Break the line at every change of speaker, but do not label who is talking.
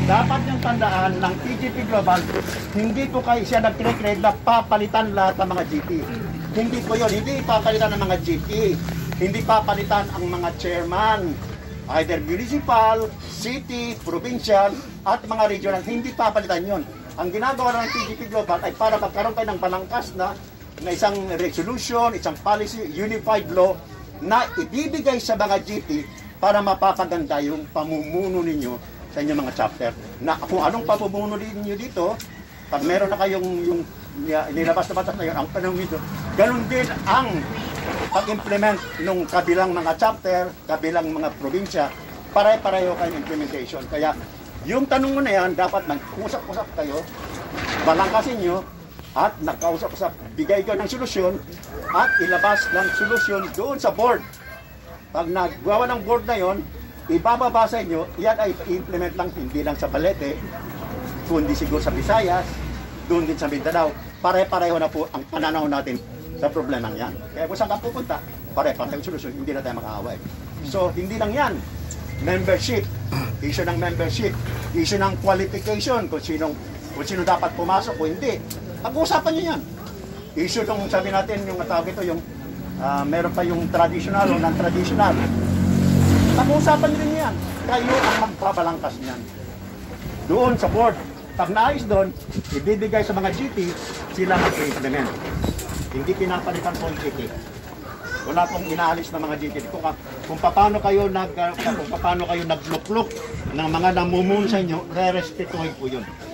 dapat yung tandaan ng TGP Global, hindi po kayo siya nag-create na papalitan lahat ng mga GP. Hindi po yun, hindi papalitan ng mga GP. Hindi papalitan ang mga chairman, either municipal, city, provincial, at mga regional. Hindi papalitan yun. Ang ginagawa ng TGP Global ay para magkaroon kayo ng balangkas na isang resolution, isang policy, unified law na ibibigay sa mga GP para mapapaganda yung pamumuno ninyo sa inyong mga chapter. Na kung anong pamumuno ninyo dito, pag meron na kayong yung nilabas na batas na yun, ang panahon dito, ganun din ang pag-implement ng kabilang mga chapter, kabilang mga probinsya, pare-pareho kayong implementation. Kaya yung tanong mo na yan, dapat mag-usap-usap kayo, balangkasin nyo, at nakausap-usap, bigay kayo ng solusyon, at ilabas ng solusyon doon sa board. Pag naggawa ng board na yon, ibababa sa inyo, yan ay i-implement lang, hindi lang sa Balete, kundi siguro sa Visayas, doon din sa Mindanao. Pare-pareho na po ang pananaw natin sa problemang yan. Kaya kung saan ka pupunta, pare-pareho solusyon, hindi na tayo mag-aaway. So, hindi lang yan. Membership, issue ng membership, issue ng qualification, kung sino dapat pumasok o hindi. Pag-uusapan nyo yan. Issue nung sabi natin, yung tawag ito, yung meron pa yung traditional o non-traditional. Pag-uusapan nyo rin yan. Kayo ang magpabalangkas niyan. Doon sa board. Pag naayos doon, ibibigay sa mga GT, sila mag-implement. Hindi pinapalitan po yung GT. Wala pong inaalis ng mga GT. Kung paano kayo naglukluk ng mga namumuno sa inyo, re-respetuhin po yun.